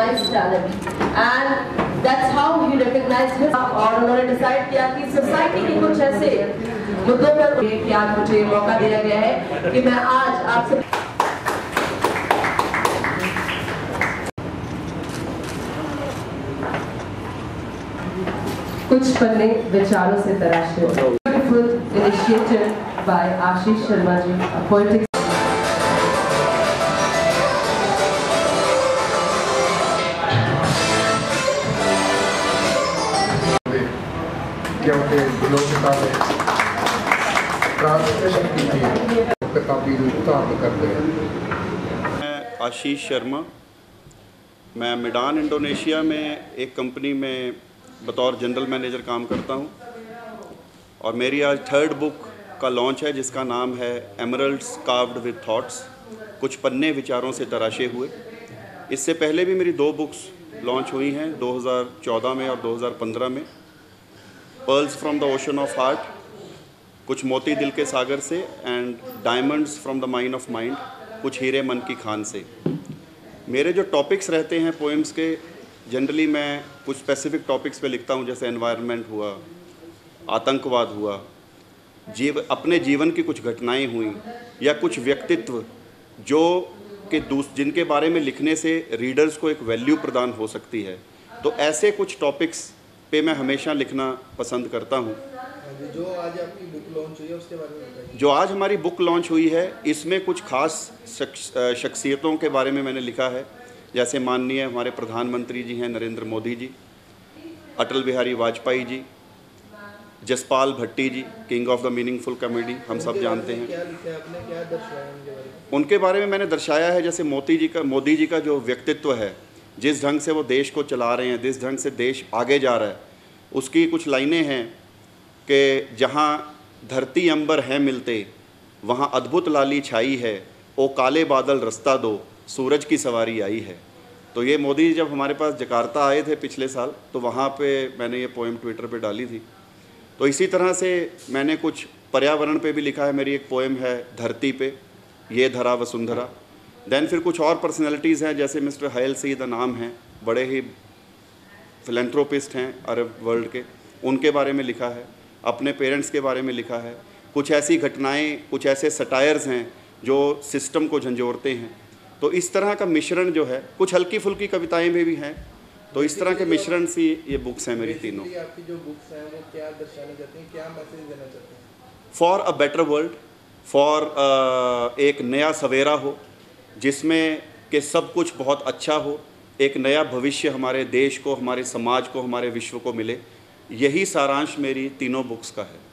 recognized talent, and that's how he recognized his. और उन्होंने decide किया कि सोसाइटी के कुछ ऐसे मुद्दों पर क्या मुझे मौका दिया गया है कि मैं आज आपसे कुछ पन्ने विचारों से तराशे। Beautiful initiated by Ashish Sharma ji, a poetic. क्योंकि लोग किताबें ट्रांसलेशन की थी, किताबी उतार करते हैं। मैं आशीष शर्मा, मैं मैदान इंडोनेशिया में एक कंपनी में बतौर जनरल मैनेजर काम करता हूं, और मेरी आज थर्ड बुक का लॉन्च है जिसका नाम है एमरल्ड्स कार्व्ड विद थॉट्स, कुछ पन्ने विचारों से तराशे हुए। इससे पहले भी मेरी 2 बुक्स लॉन्च हुई हैं 2014 में और 2015 में। Pearls from the ocean of heart, कुछ मोती दिल के सागर से, and diamonds from the mine of mind, कुछ हीरे मन की खान से। मेरे जो टॉपिक्स रहते हैं पोएम्स के, जनरली मैं कुछ स्पेसिफिक टॉपिक्स पे लिखता हूँ, जैसे एनवायरनमेंट हुआ, आतंकवाद हुआ, अपने जीवन की कुछ घटनाएं हुई, या कुछ व्यक्तित्व जो कि जिनके बारे में लिखने से रीडर्स को एक वैल्यू प्रदान हो सकती है। तो ऐसे कुछ टॉपिक्स पे मैं हमेशा लिखना पसंद करता हूँ। जो आज आपकी बुक लॉन्च हुई है उसके बारे में बताइए। जो आज हमारी बुक लॉन्च हुई है, इसमें कुछ खास शख्सियतों के बारे में मैंने लिखा है, जैसे माननीय हमारे प्रधानमंत्री जी हैं Narendra Modi ji, Atal Bihari Vajpayee ji, Jaspal Bhatti ji, king of the meaningful comedy, हम सब जानते हैं। क्या लिखा है आपने, क्या दर्शाया उनके बारे में? उनके बारे में मैंने दर्शाया है, जैसे मोदी जी का जो व्यक्तित्व है, जिस ढंग से वो देश को चला रहे हैं, जिस ढंग से देश आगे जा रहा है, उसकी कुछ लाइनें हैं कि जहाँ धरती अंबर हैं मिलते, वहाँ अद्भुत लाली छाई है, ओ काले बादल रास्ता दो, सूरज की सवारी आई है। तो ये मोदी जी जब हमारे पास जकार्ता आए थे पिछले साल, तो वहाँ पे मैंने ये पोएम ट्विटर पे डाली थी। तो इसी तरह से मैंने कुछ पर्यावरण पे भी लिखा है। मेरी एक पोएम है धरती पे, ये धरा वसुंधरा। देन फिर कुछ और पर्सनैलिटीज़ हैं, जैसे मिस्टर हायल सईद नाम हैं, बड़े ही फिलैंथ्रोपिस्ट हैं अरब वर्ल्ड के, उनके बारे में लिखा है। अपने पेरेंट्स के बारे में लिखा है। कुछ ऐसी घटनाएं, कुछ ऐसे सटायर्स हैं जो सिस्टम को झंझोड़ते हैं। तो इस तरह का मिश्रण जो है, कुछ हल्की फुल्की कविताएं भी हैं। तो इस तरह के मिश्रण सी ये बुक्स हैं मेरी तीनों। आपकी जो बुक्स हैं वो क्या दर्शाना चाहती हैं, क्या मैसेज देना चाहते हैं? For a better world, for एक नया सवेरा हो जिसमें कि सब कुछ बहुत अच्छा हो, एक नया भविष्य हमारे देश को, हमारे समाज को, हमारे विश्व को मिले। यही सारांश मेरी तीनों बुक्स का है।